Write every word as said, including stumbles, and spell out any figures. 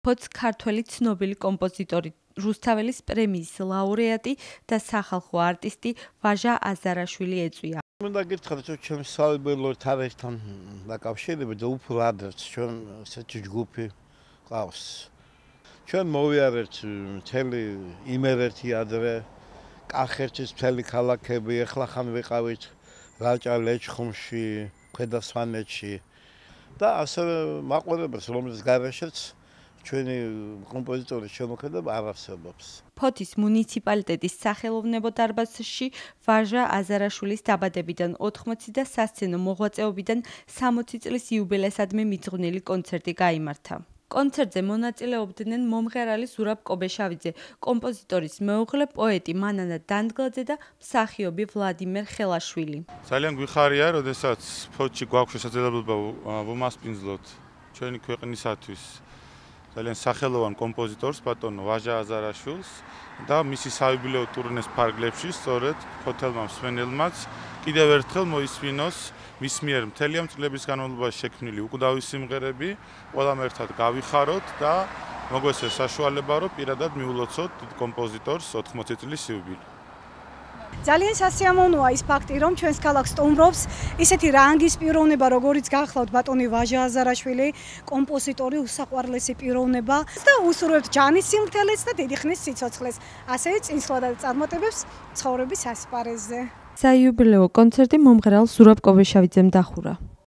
ფოთს ქართველი ცნობილი კომპოზიტორი, რუსთაველის პრემიის ლაურეატი და სახალხო არტისტი ვაჟა აზარაშვილი ეწვია. მინდა გითხრათ, რომ ჩემს საუბრობ თარიღთან დაკავშირებით უფრო ადრე ჩვენ ესეთი ჯგუფი ყავს. ჩვენ მოვიარეთ მთელი იმერეთი ადრე, კახეთის მთელი ქალაქები, ეხლა ხან ვიყავით რაჭა ლეჩხუმში, ქვედასვანეთში და ასევე მაყურებელს, რომლის გარეშეც ჩვენი კომპოზიტორის შემოქმედება არ არსებობს. ფოთის მუნიციპალიტეტის სახელოვნებო დარბაზში ვაჟა აზარაშვილის დაბადებიდან ოთხმოცი და სასცენო მოღვაწეობიდან სამოცი წლის იუბილესადმი მიძღვნილი კონცერტი გაიმართა. კონცერტზე მონაწილეობდნენ მომღერალი ზურაბ კობეშავიძე, კომპოზიტორის მეუღლე პოეტი მანანა დანდგლაძე და მსახიობი ვლადიმერ ხელაშვილი. ძალიან გვიხარია, როდესაც ფოთში გვაქვს შესაძლებლობა ვუმასპინძლოთ ჩვენი ქვეყნისათვის ძალიან სახელოვან კომპოზიტორს ბატონო ვაჟა აზარაშვილს და მისი საიუბილეო ტურნეს ფარგლებში სწორედ ფოთელმა მსმენელმაც კიდევ ერთხელ მოისმინოს მის მიერ მთელი ამ წლების განმავლობაში შექმნილი უკვდავი სიმღერები, ყველამ ერთად გავიხაროთ და მოგვესწრეს საშუალება, რომ პირადად მიულოცოთ კომპოზიტორს ოთხმოცი წლის იუბილე. ძალიან სასიამოვნოა ის ფაქტი, რომ ჩვენს ქალაქს სტუმრობს ისეთი რანგის პიროვნება, როგორიც გახლავთ ბატონი ვაჟა აზარაშვილი, კომპოზიტორი, უსაყვარლესი პიროვნება და უსურვებთ ჯანის სიმართლეს და დიდი ხნის სიცოცხლეს. ასევე წინსვლა და წარმატებებს ცხოვრების ასპარეზზე. საიუბილეო კონცერტი მომღერალ ზურაბ კობეშავიძემ დახურა.